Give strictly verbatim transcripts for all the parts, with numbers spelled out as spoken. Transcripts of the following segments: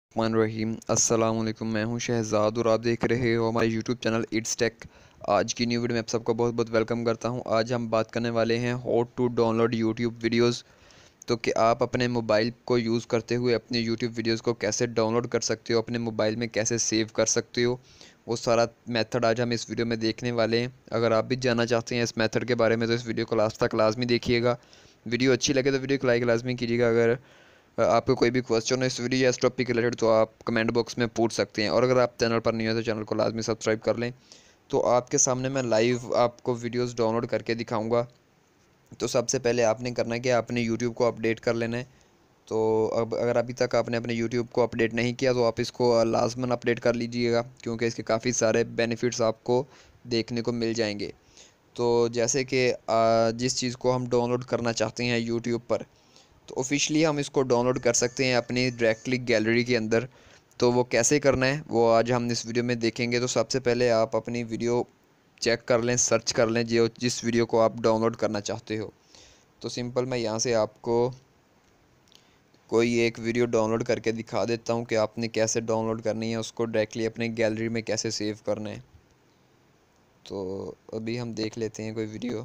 रहीम अस्सलाम वालेकुम। मैं हूं शहजाद और आप देख रहे हो हमारे यूट्यूब चैनल इट्स टेक। आज की न्यू वीडियो में आप सबका बहुत बहुत वेलकम करता हूं। आज हम बात करने वाले हैं how to download YouTube videos. तो कि आप अपने मोबाइल को यूज़ करते हुए अपने यूट्यूब वीडियोस को कैसे डाउनलोड कर सकते हो, अपने मोबाइल में कैसे सेव कर सकते हो, वो सारा मेथड आज हम इस वीडियो में देखने वाले हैं। अगर आप भी जानना चाहते हैं इस मेथड के बारे में तो इस वीडियो को लास्ट तक लाजमी देखिएगा। वीडियो अच्छी लगे तो वीडियो को लाइक लाजमी कीजिएगा। अगर आपको कोई भी क्वेश्चन है इस वीडियो या इस टॉपिक के रिलेटेड तो आप कमेंट बॉक्स में पूछ सकते हैं। और अगर आप चैनल पर नहीं हो तो चैनल को लाजमी सब्सक्राइब कर लें। तो आपके सामने मैं लाइव आपको वीडियोस डाउनलोड करके दिखाऊंगा। तो सबसे पहले आपने करना है कि आपने यूट्यूब को अपडेट कर लेना है। तो अब अगर अभी तक आपने अपने यूट्यूब को अपडेट नहीं किया तो आप इसको लाजमन अपडेट कर लीजिएगा, क्योंकि इसके काफ़ी सारे बेनिफिट्स आपको देखने को मिल जाएंगे। तो जैसे कि जिस चीज़ को हम डाउनलोड करना चाहते हैं यूट्यूब पर, तो ऑफिशियली हम इसको डाउनलोड कर सकते हैं अपनी डायरेक्टली गैलरी के अंदर। तो वो कैसे करना है वो आज हम इस वीडियो में देखेंगे। तो सबसे पहले आप अपनी वीडियो चेक कर लें, सर्च कर लें जो जिस वीडियो को आप डाउनलोड करना चाहते हो। तो सिंपल मैं यहाँ से आपको कोई एक वीडियो डाउनलोड करके दिखा देता हूँ कि आपने कैसे डाउनलोड करनी है, उसको डायरेक्टली अपने गैलरी में कैसे सेव करना है। तो अभी हम देख लेते हैं कोई वीडियो।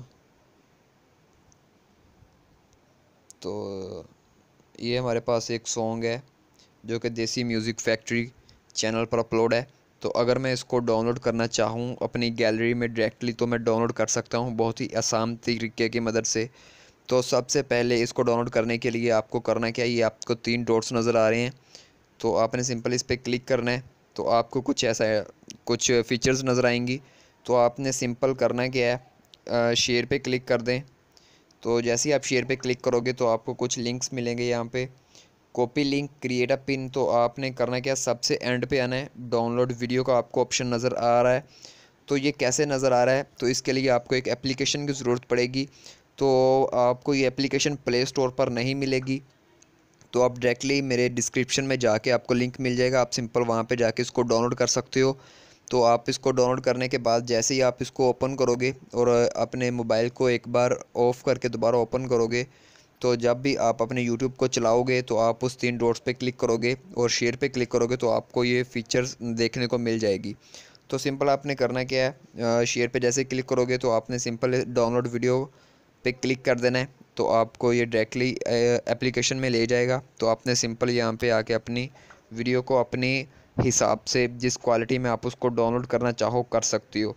तो ये हमारे पास एक सॉन्ग है जो कि देसी म्यूज़िक फैक्ट्री चैनल पर अपलोड है। तो अगर मैं इसको डाउनलोड करना चाहूँ अपनी गैलरी में डायरेक्टली तो मैं डाउनलोड कर सकता हूँ बहुत ही आसान तरीके की मदद से। तो सबसे पहले इसको डाउनलोड करने के लिए आपको करना क्या है, ये आपको तीन डॉट्स नज़र आ रहे हैं। तो आपने सिंपल इस पर क्लिक करना है। तो आपको कुछ ऐसा है, कुछ फीचर्स नज़र आएंगी। तो आपने सिंपल करना क्या है, शेयर पे क्लिक कर दें। तो जैसे ही आप शेयर पे क्लिक करोगे तो आपको कुछ लिंक्स मिलेंगे यहाँ पे। Copy link, create a pin. तो आपने करना क्या, सबसे एंड पे आना है। डाउनलोड वीडियो का आपको ऑप्शन नज़र आ रहा है। तो ये कैसे नज़र आ रहा है, तो इसके लिए आपको एक एप्लीकेशन की ज़रूरत पड़ेगी। तो आपको ये एप्लीकेशन प्ले स्टोर पर नहीं मिलेगी। तो आप डायरेक्टली मेरे डिस्क्रिप्शन में जाके आपको लिंक मिल जाएगा, आप सिंपल वहाँ पे जाके इसको डाउनलोड कर सकते हो। तो आप इसको डाउनलोड करने के बाद जैसे ही आप इसको ओपन करोगे और अपने मोबाइल को एक बार ऑफ़ करके दोबारा ओपन करोगे, तो जब भी आप अपने यूट्यूब को चलाओगे तो आप उस तीन डॉट्स पे क्लिक करोगे और शेयर पे क्लिक करोगे तो आपको ये फ़ीचर्स देखने को मिल जाएगी। तो सिंपल आपने करना क्या है, शेयर पे जैसे क्लिक करोगे तो आपने सिंपल डाउनलोड वीडियो पे क्लिक कर देना है। तो आपको ये डायरेक्टली एप्लीकेशन में ले जाएगा। तो आपने सिंपल यहाँ पे आके अपनी वीडियो को अपने हिसाब से जिस क्वालिटी में आप उसको डाउनलोड करना चाहो कर सकती हो।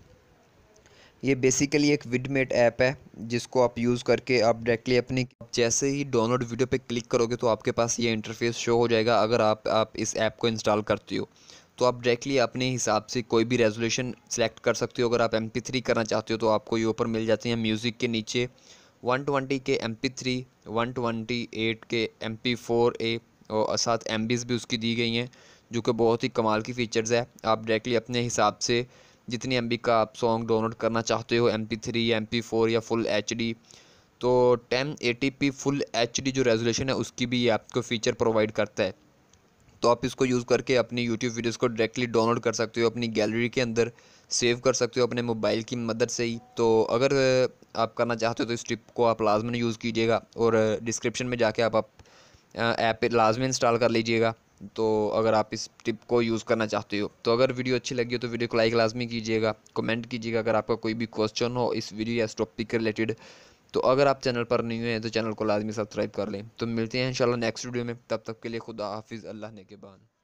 ये बेसिकली एक विडमेट ऐप है जिसको आप यूज़ करके आप डायरेक्टली अपनी, जैसे ही डाउनलोड वीडियो पे क्लिक करोगे तो आपके पास ये इंटरफेस शो हो जाएगा। अगर आप आप इस ऐप को इंस्टॉल करती हो तो आप डायरेक्टली अपने हिसाब से कोई भी रेजोल्यूशन सेलेक्ट कर सकते हो। अगर आप एम पी थ्री करना चाहते हो तो आपको ये ऊपर मिल जाती हैं म्यूज़िक के नीचे one twenty K M P three, one twenty eight K M P four A और साथ एम बीज़ भी उसकी दी गई हैं, जो कि बहुत ही कमाल की फ़ीचर्स है। आप डायरेक्टली अपने हिसाब से जितनी एम बी का आप सॉन्ग डाउनलोड करना चाहते हो, एम पी थ्री या एम पी फोर या फुल एच डी, तो ten eighty P full H D जो रेजोल्यूशन है उसकी भी ये आपको फ़ीचर प्रोवाइड करता है। तो आप इसको यूज़ करके अपनी यूट्यूब वीडियोस को डायरेक्टली डाउनलोड कर सकते हो, अपनी गैलरी के अंदर सेव कर सकते हो अपने मोबाइल की मदद से ही। तो अगर आप करना चाहते हो तो इस टिप को आप लाजमन यूज़ कीजिएगा और डिस्क्रिप्शन में जाके आप, आप ऐप लाजमी इंस्टॉल कर लीजिएगा। तो अगर आप इस टिप को यूज़ करना चाहते हो तो अगर वीडियो अच्छी लगी हो तो वीडियो को लाइक लाजमी कीजिएगा, कमेंट कीजिएगा अगर आपका कोई भी क्वेश्चन हो इस वीडियो या इस टॉपिक के रिलेटेड। तो अगर आप चैनल पर नहीं हुए हैं तो चैनल को लाजमी सब्सक्राइब कर लें। तो मिलते हैं इंशाल्लाह नेक्स्ट वीडियो में, तब तक के लिए खुदा हाफिज़, अल्लाह ने के बाद।